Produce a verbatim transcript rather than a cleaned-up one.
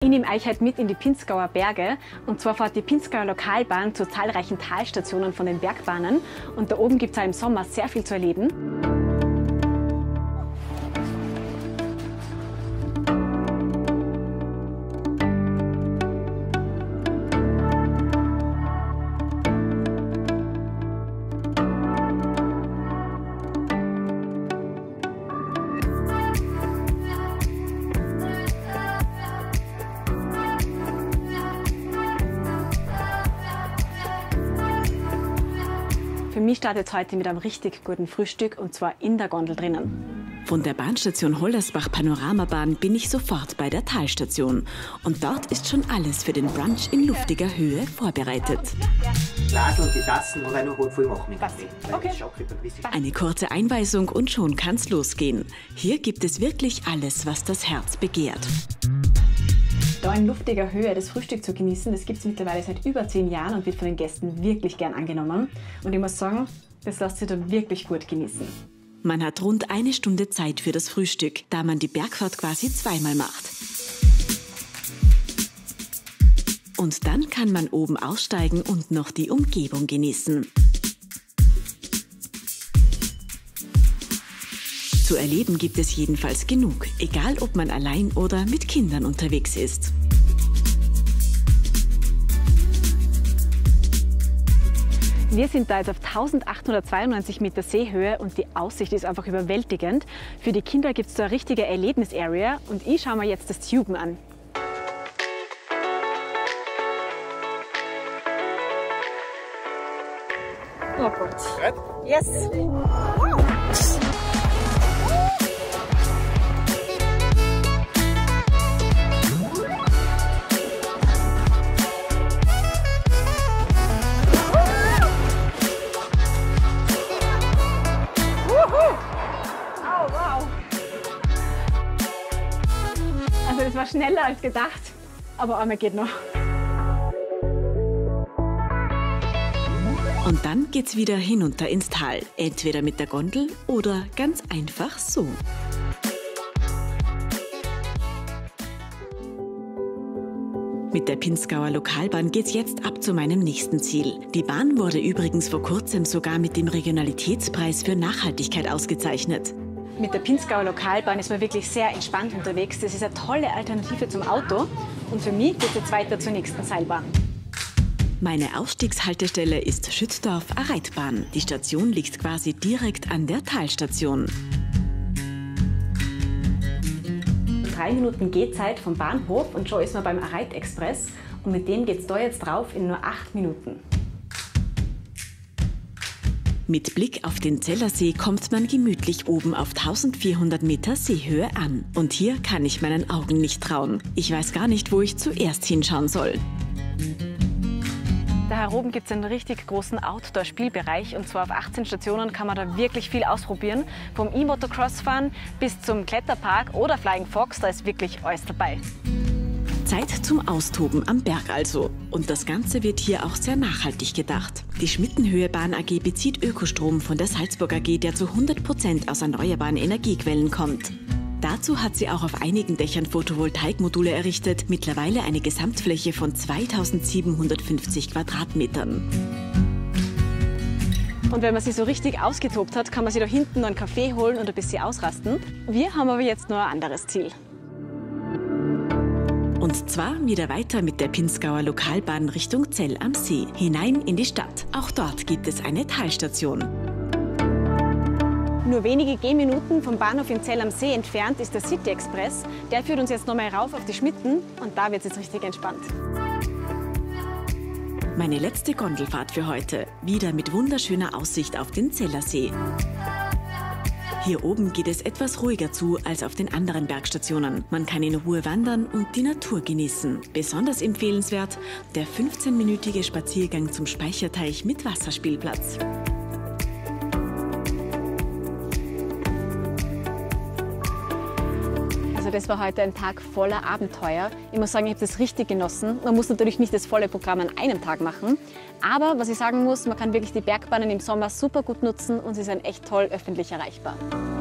Ich nehme euch heute mit in die Pinzgauer Berge. Und zwar fährt die Pinzgauer Lokalbahn zu zahlreichen Talstationen von den Bergbahnen. Und da oben gibt es auch im Sommer sehr viel zu erleben. Für mich startet es heute mit einem richtig guten Frühstück und zwar in der Gondel drinnen. Von der Bahnstation Hollersbach Panoramabahn bin ich sofort bei der Talstation. Und dort ist schon alles für den Brunch in luftiger Höhe vorbereitet. Glas und die Tassen wollen wir noch halb voll machen mit Kaffee. Okay. Eine kurze Einweisung und schon kann's losgehen. Hier gibt es wirklich alles, was das Herz begehrt. Da in luftiger Höhe das Frühstück zu genießen, das gibt es mittlerweile seit über zehn Jahren und wird von den Gästen wirklich gern angenommen. Und ich muss sagen, das lässt sich da wirklich gut genießen. Man hat rund eine Stunde Zeit für das Frühstück, da man die Bergfahrt quasi zweimal macht. Und dann kann man oben aussteigen und noch die Umgebung genießen. Zu erleben gibt es jedenfalls genug, egal ob man allein oder mit Kindern unterwegs ist. Wir sind da jetzt auf eintausendachthundertzweiundneunzig Meter Seehöhe und die Aussicht ist einfach überwältigend. Für die Kinder gibt es da eine richtige Erlebnisarea und ich schaue mir jetzt das Tuben an. Oh Gott. Right? Yes! Also das war schneller als gedacht, aber einmal geht noch. Und dann geht's wieder hinunter ins Tal, entweder mit der Gondel oder ganz einfach so. Mit der Pinzgauer Lokalbahn geht's jetzt ab zu meinem nächsten Ziel. Die Bahn wurde übrigens vor kurzem sogar mit dem Regionalitätspreis für Nachhaltigkeit ausgezeichnet. Mit der Pinzgauer Lokalbahn ist man wirklich sehr entspannt unterwegs. Das ist eine tolle Alternative zum Auto. Und für mich geht es jetzt weiter zur nächsten Seilbahn. Meine Ausstiegshaltestelle ist Schüttdorf-Areitbahn. Die Station liegt quasi direkt an der Talstation. Drei Minuten Gehzeit vom Bahnhof und schon ist man beim Areit-Express. Und mit dem geht es da jetzt drauf in nur acht Minuten. Mit Blick auf den Zellersee kommt man gemütlich oben auf eintausendvierhundert Meter Seehöhe an. Und hier kann ich meinen Augen nicht trauen. Ich weiß gar nicht, wo ich zuerst hinschauen soll. Da oben gibt es einen richtig großen Outdoor-Spielbereich und zwar auf achtzehn Stationen kann man da wirklich viel ausprobieren. Vom E-Motocross fahren bis zum Kletterpark oder Flying Fox, da ist wirklich alles dabei. Zeit zum Austoben am Berg also. Und das Ganze wird hier auch sehr nachhaltig gedacht. Die Schmittenhöhe-Bahn A G bezieht Ökostrom von der Salzburg A G, der zu hundert Prozent aus erneuerbaren Energiequellen kommt. Dazu hat sie auch auf einigen Dächern Photovoltaikmodule errichtet, mittlerweile eine Gesamtfläche von zweitausendsiebenhundertfünfzig Quadratmetern. Und wenn man sich so richtig ausgetobt hat, kann man sich da hinten noch einen Kaffee holen und ein bisschen ausrasten. Wir haben aber jetzt noch ein anderes Ziel. Und zwar wieder weiter mit der Pinzgauer Lokalbahn Richtung Zell am See, hinein in die Stadt. Auch dort gibt es eine Talstation. Nur wenige Gehminuten vom Bahnhof in Zell am See entfernt ist der City Express. Der führt uns jetzt noch mal rauf auf die Schmitten und da wird es jetzt richtig entspannt. Meine letzte Gondelfahrt für heute, wieder mit wunderschöner Aussicht auf den Zellersee. Hier oben geht es etwas ruhiger zu als auf den anderen Bergstationen. Man kann in Ruhe wandern und die Natur genießen. Besonders empfehlenswert der fünfzehnminütige Spaziergang zum Speicherteich mit Wasserspielplatz. Also das war heute ein Tag voller Abenteuer. Ich muss sagen, ich habe das richtig genossen. Man muss natürlich nicht das volle Programm an einem Tag machen. Aber was ich sagen muss, man kann wirklich die Bergbahnen im Sommer super gut nutzen und sie sind echt toll öffentlich erreichbar.